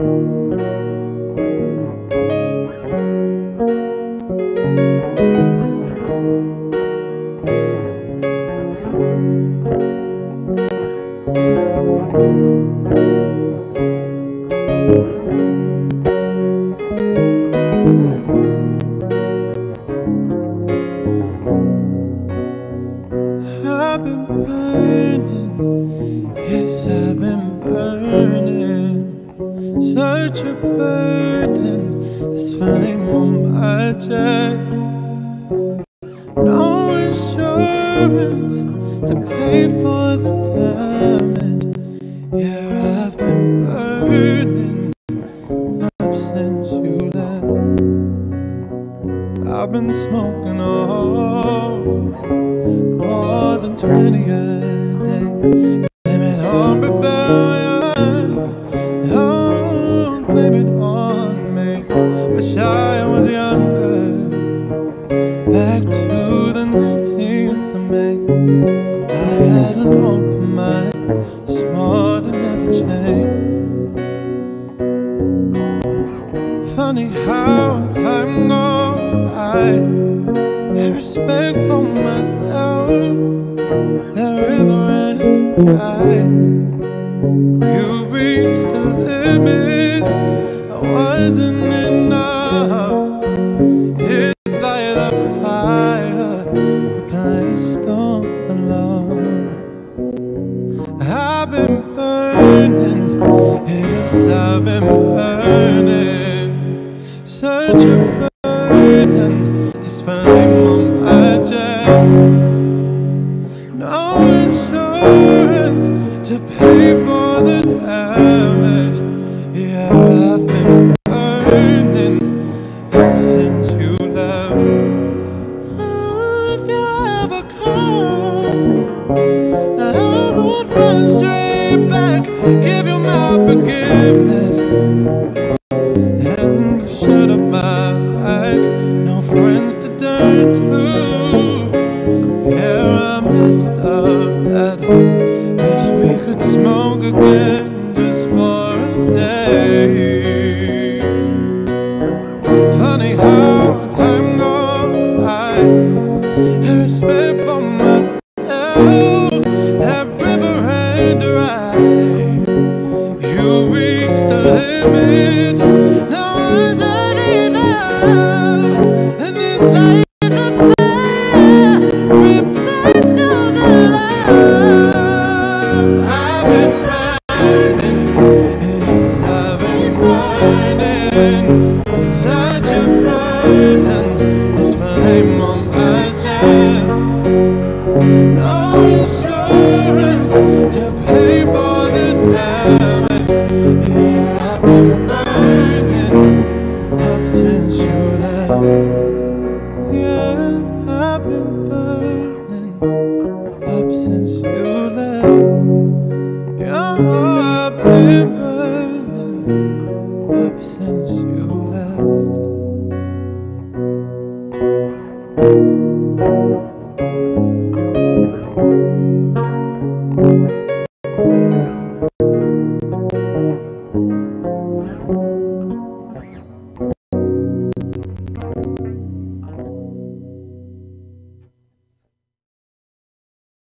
I've been burning, yes, I've been burning. Such a burden, this flame on my chest. No insurance to pay for the damage. Yeah, I've been burning up since you left. I've been smoking more than 20 a day. Blame it on rebellion, don't blame it on me. Wish I was younger, back to the 19th of May. I had an open mind, smart and never changed. Funny how time goes by, and respect for myself, the river ran dry. You reached a limit, I wasn't enough. It's like the fire replaced all the love. I've been burning, yes, I've been burning. Such a burden, this flame on my chest. No insurance to pay for the damage. Yeah, I've been burning up since you left. Oh, if you ever come, I would run straight back, give you my forgiveness, and shut off my back. No friends to turn to. Yeah, I messed up that. Wish we could smoke again just for a day. Funny how time goes by, and respect for myself, that river ran dry. You reached the limit, now I'm not enough. And it's like the fire replaced all the love. I've been burning, yes, I've been burning. Such a burden, this flame on my chest. No insurance to pay for the damage. Yeah, I've been burning up since you left. Yeah, I've been burning up since you left. Yeah, I've been burning up since you left.